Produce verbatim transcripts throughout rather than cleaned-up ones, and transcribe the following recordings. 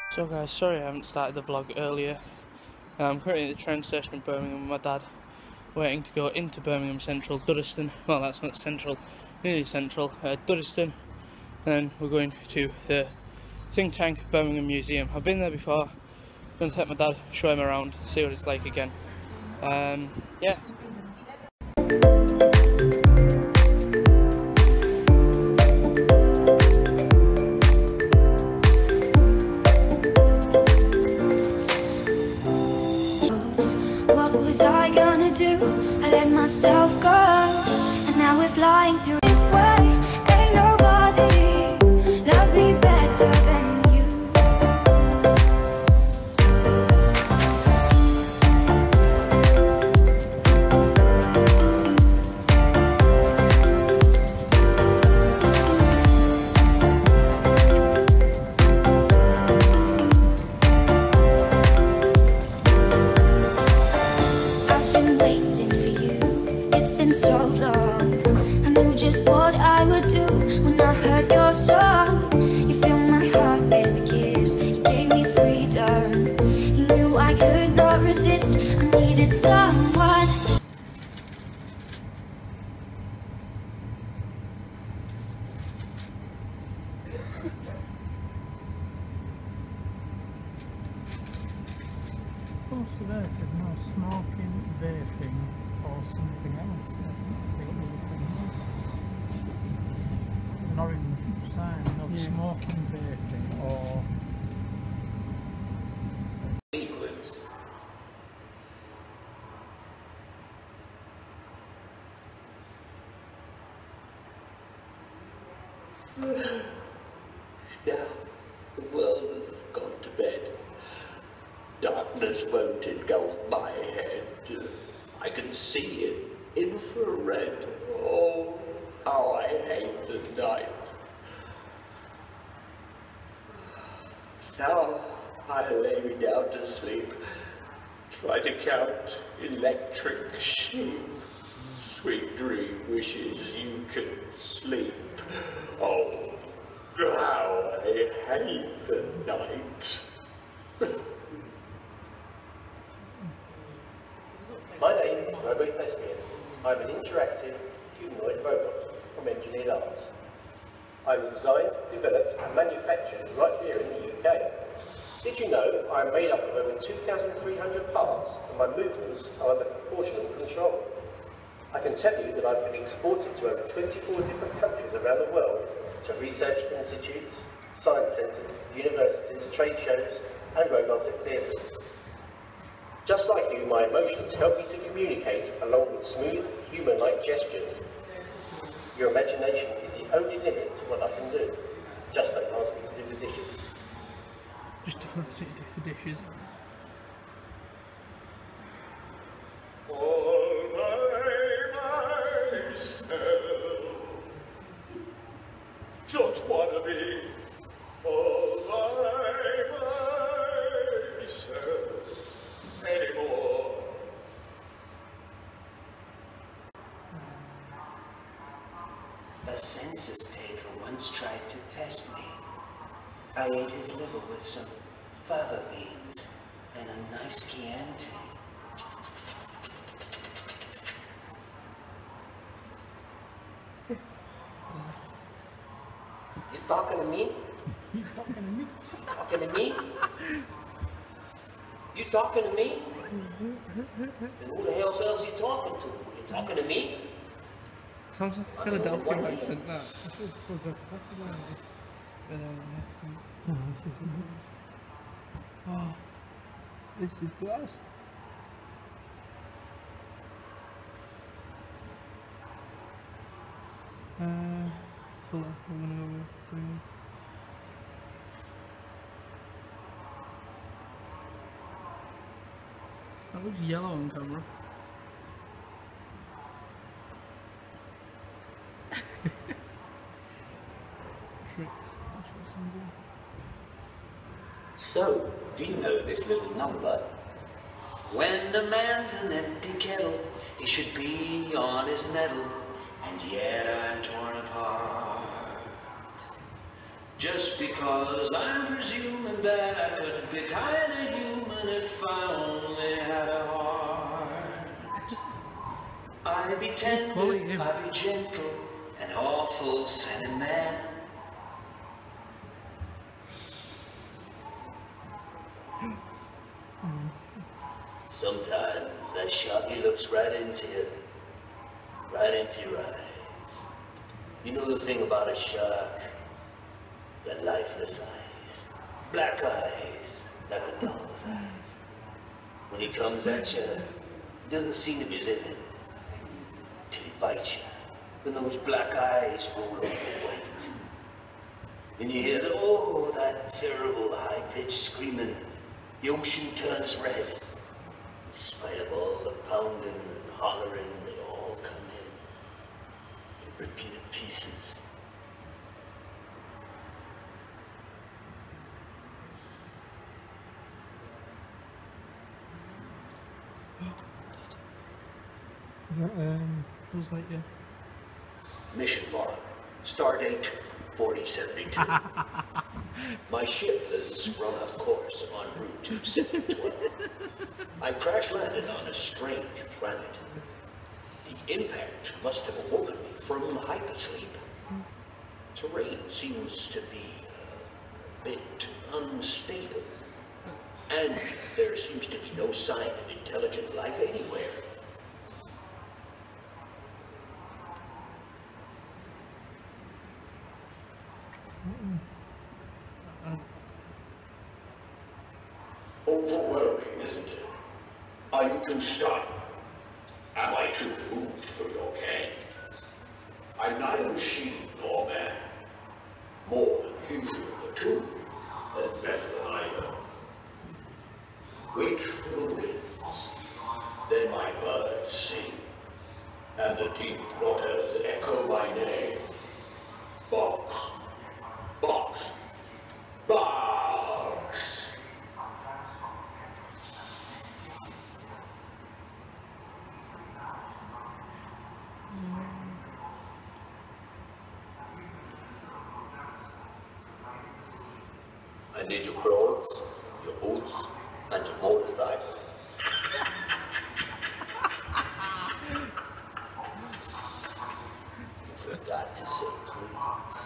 So guys, sorry I haven't started the vlog earlier. I'm currently at the train station in Birmingham with my dad, waiting to go into Birmingham Central, Duddeston. Well, that's not central, nearly central, uh, Duddeston. And then we're going to the think tank Birmingham Museum. I've been there before. I'm going to take my dad, show him around, see what it's like again. Um, yeah. What was I gonna do? I let myself go, and now we're flying through this way. Ain't nobody loves me better than you. I've been waiting for you, it's been so long. I knew just what I would do when I heard your song. You filled my heart with a kiss, you gave me freedom. You knew I could not resist, I needed someone. Also there it says no smoking, vaping or something else. I didn't see what the other thing was. An orange sign, no Yeah. smoking, vaping or... Sequence. Now, the world has gone to bed. Darkness won't engulf my head. I can see it, infrared. Oh, how I hate the night. Now I lay me down to sleep, try to count electric sheep. Sweet dream wishes you could sleep. Oh, how I hate the night. My name is Robo Thespian. I'm an interactive humanoid robot from Engineered Arts. I'm designed, developed and manufactured right here in the U K. Did you know I'm made up of over two thousand three hundred parts and my movements are under proportional control? I can tell you that I've been exported to over twenty-four different countries around the world to research institutes, science centres, universities, trade shows and robotic theatres. Just like you, my emotions help me to communicate along with smooth, human-like gestures. Your imagination is the only limit to what I can do. Just don't ask me to do the dishes. Just don't ask me to do the dishes. All by myself. Don't wanna be all by myself anymore. A census taker once tried to test me. I ate his liver with some fava beans and a nice Chianti. You talking to me? You talking to me? Talking to me? You talking to me? Then who the hell else are you talking to? You talking to me? Sounds like a Philadelphia accent, that. That's what it's called, that's the one. But, uh, yes, No, that's it. Oh, this is glass. uh, colour, we're gonna go with green. That looks yellow on camera. So, do you know this little number? When a man's an empty kettle, he should be on his mettle, and yet I'm torn apart. Just because I'm presuming that I could be kind of human if I only had a heart. I'd be tender, I'd be gentle, an awful silly man. Sometimes that sharky looks right into you, right into your eyes. You know the thing about a shark? The lifeless eyes, black eyes, like a doll's eyes. When he comes at you, he doesn't seem to be living, till he bites you. Then those black eyes roll over white. And you hear, the, oh, that terrible high-pitched screaming. The ocean turns red. In spite of all the pounding and hollering, they all come in. They rip you to pieces. Is that, um... Feels like, yeah. Mission log. Stardate forty seventy-two. My ship has run off course en route to Sector twelve. I crash landed on a strange planet. The impact must have awoken me from hypersleep. Terrain seems to be a bit unstable. And there seems to be no sign of intelligent life anywhere. Overwhelming, isn't it? Are you too stunned? Am I too moved for your ken? I'm neither machine nor man. More than fusion of the two, and better than either. Wait for the winds, then my birds sing, and the deep waters echo my name. Box, box, box. I need your clothes, your boots, and your motorcycle. You forgot to say please.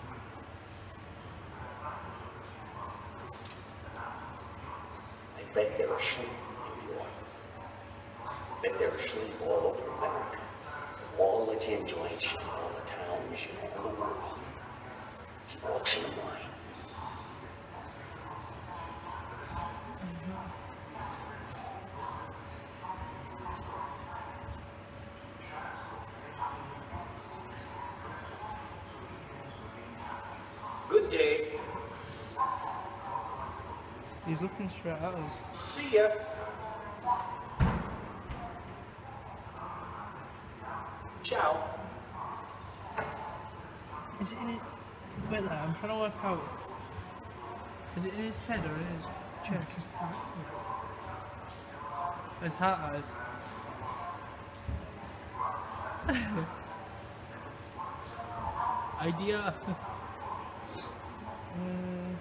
I bet they're asleep in New York. I bet they're asleep all over America. All the gin joints, you know, all the towns, you know, all the world. Keep all chilling mine. Good day. He's looking straight at us. See ya. Ciao. Is it in it? Wait there, I'm trying to work out. Is it in his head or in his chest? Just that. His heart eyes. Idea. uh,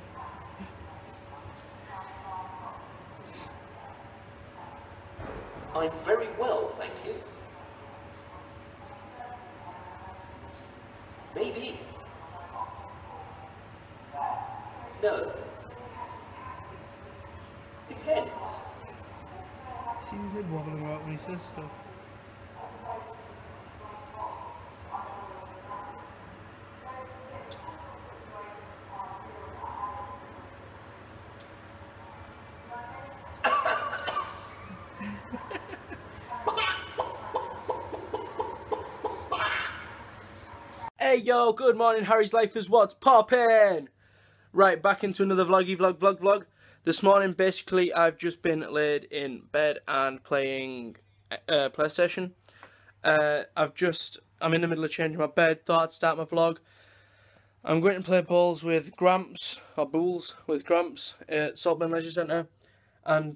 I'm very well, thank you. Maybe. No. Depends. see his head wobbling about when he says stuff. Hey yo, good morning, Harry's Life is what's poppin'? Right, back into another vloggy vlog vlog vlog. This morning, basically, I've just been laid in bed and playing uh, PlayStation. Uh, I've just, I'm in the middle of changing my bed, thought I'd start my vlog. I'm going to play balls with Gramps, or Bulls with Gramps at Saltburn Leisure Centre. And,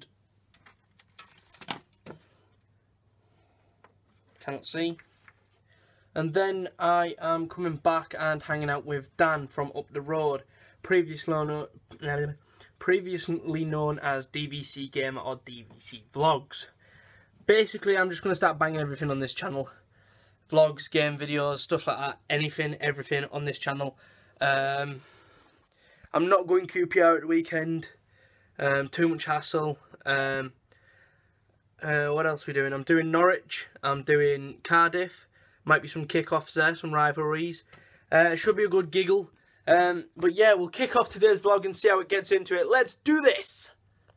cannot see. And then I am coming back and hanging out with Dan from up the road previously known, previously known as D V C Gamer or D V C Vlogs. Basically, I'm just going to start banging everything on this channel. Vlogs, game videos, stuff like that. Anything, everything on this channel. Um, I'm not going Q P R at the weekend. Um, too much hassle. Um, uh, what else are we doing? I'm doing Norwich. I'm doing Cardiff. Might be some kick-offs there, some rivalries. Uh, it should be a good giggle. Um, but yeah, we'll kick off today's vlog and see how it gets into it. Let's do this!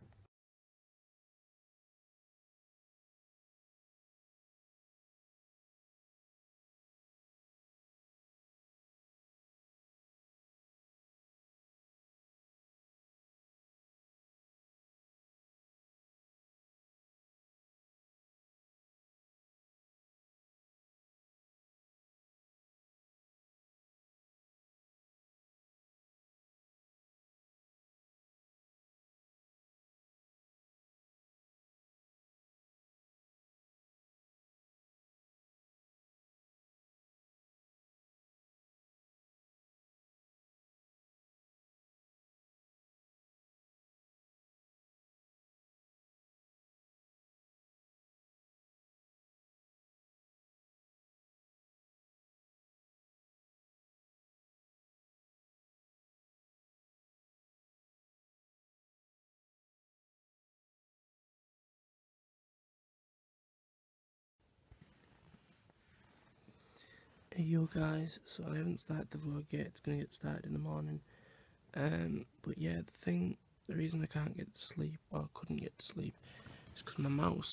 Hey yo guys, so I haven't started the vlog yet, it's going to get started in the morning. Um, but yeah, the thing, the reason I can't get to sleep, or couldn't get to sleep, is because my mouse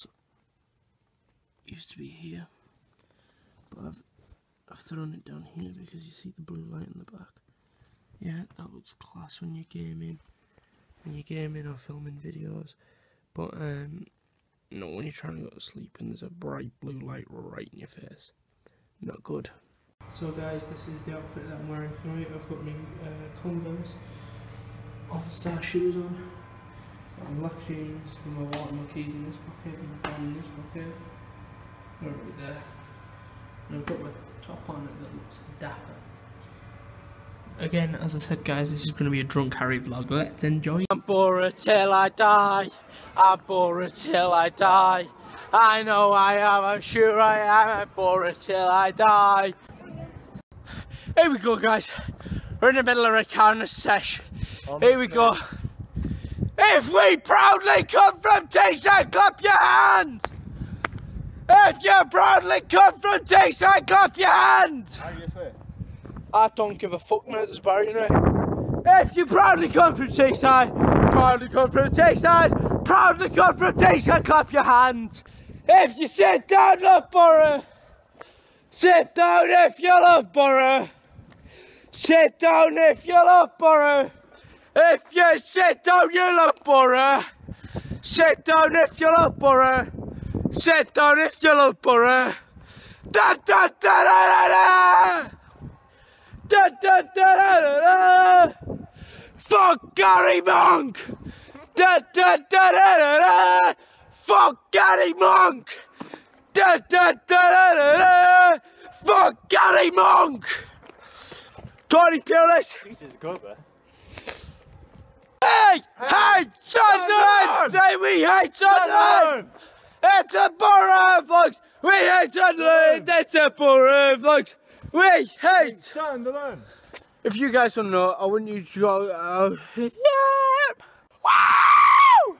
used to be here. But I've, I've thrown it down here because you see the blue light in the back. Yeah, that looks class when you're gaming, when you're gaming or filming videos. But um, not when you're trying to go to sleep and there's a bright blue light right in your face. Not good. So guys, this is the outfit that I'm wearing tonight. I've got my uh, Converse All-Star shoes on, got my black jeans, and my wallet and my keys in this pocket, and my phone in this pocket, right there. And I've got my top on it that looks dapper. Again, as I said guys, this is going to be a drunk Harry vlog. Let's enjoy. I'm bored till I die. I'm bored till I die. I know I am, I'm sure I am, I'm bored till I die. Here we go guys, we're in the middle of a counter sesh. Here we go. If we proudly come from Teesside, clap your hands! If you proudly come from Teesside, clap your hands! How do you say? I don't give a fuck mate, there's Barry, you know. If you proudly come from Teesside, proudly come from Teesside, proudly come from Teesside, clap your hands! If you sit down, Loughborough. Sit down if you love Borough. Sit down if you love Borough. If you sit down, you love Borough. Sit down if you love Borough. Sit down if you love Borough. Da da da da da da. Da da da da da da. Fuck Gary Monk. Da da da da da da. Fuck Gary Monk! Da da da da da da! Fuck Gary Monk! Tony Pulis! Jesus, go there. Hey! Hey! Sunderland! Say we hate Sunderland! It's a borough of vlogs! We hate Sunderland! It's a borough of vlogs! We hate Sunderland! If you guys don't know, I want you to go. Uh, yeah! Wow!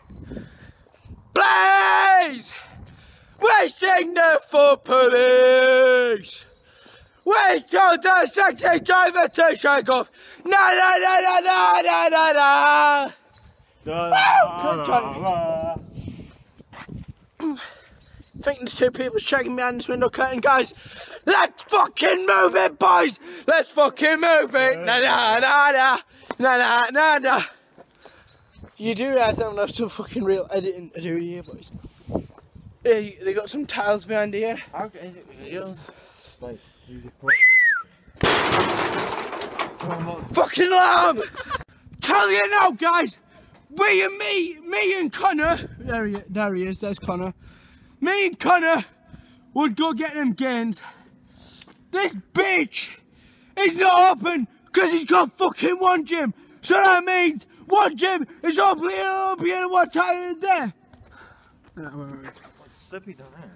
Please! We sing the for police! We told the sexy driver to shake off! Na na na na na na na na! Da, Woo! da, I think there's two people shaking behind this window curtain, guys. Let's fucking move it, boys! Let's fucking move it! Na na na na! Na na na na! You do realise I'm not some fucking real editing to do here, boys. Yeah, they got some tiles behind here. How is it real? It's like, you just put so much. Fucking alarm! Tell you now, guys. We and me, me and Connor. There he, there he is. There's Connor. Me and Connor would go get them gains. This bitch is not open Because he's got fucking one gym. So that means one gym is open at one time of the day. It's slippy down there.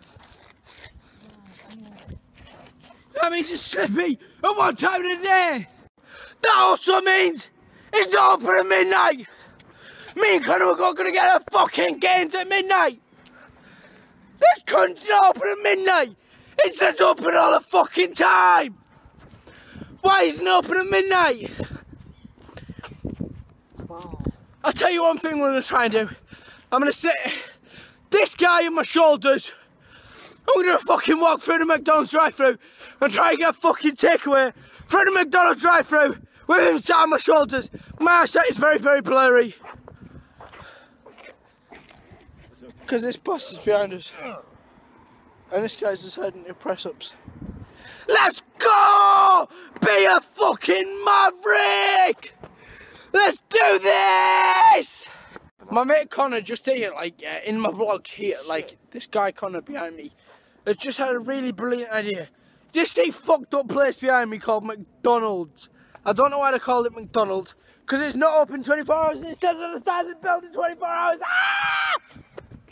That means it's slippy at one time of the day. That also means it's not open at midnight. Me and Connor are going to get a fucking games at midnight. This cunt's not open at midnight. It says open all the fucking time. Why isn't it open at midnight? Wow. I'll tell you one thing we're going to try and do. I'm going to sit this guy on my shoulders. I'm going to fucking walk through the McDonald's drive-thru and try and get a fucking takeaway through the McDonald's drive-thru with him sat on my shoulders. My eyesight is very, very blurry. Because this bus is behind us. And this guy's deciding to press ups. Let's go! Be a fucking maverick! Let's do this! My mate Connor just here, like, uh, in my vlog here, like, this guy Connor behind me has just had a really brilliant idea. This see fucked up place behind me called McDonald's. I don't know why they called it McDonald's, because it's not open twenty-four hours and it says on the side of the building twenty-four hours. Ah!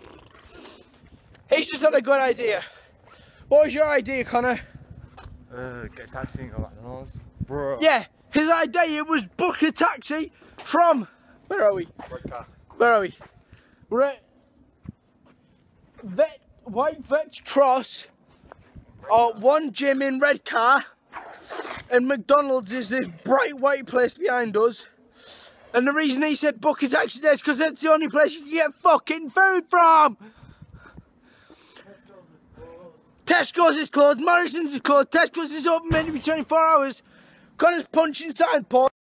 He's just had a good idea. What was your idea, Connor? Uh, get a taxi and go back to McDonald's. Bro. Yeah, his idea was book a taxi from, where are we? Red car. Where are we? We're at Vet, White Vet's Cross, or one gym in Redcar, and McDonald's is this bright white place behind us. And the reason he said book a taxi there is because that's the only place you can get fucking food from. Tesco's is closed, Morrison's is closed, Tesco's is open maybe twenty-four hours. Connor's punching sign, Paul.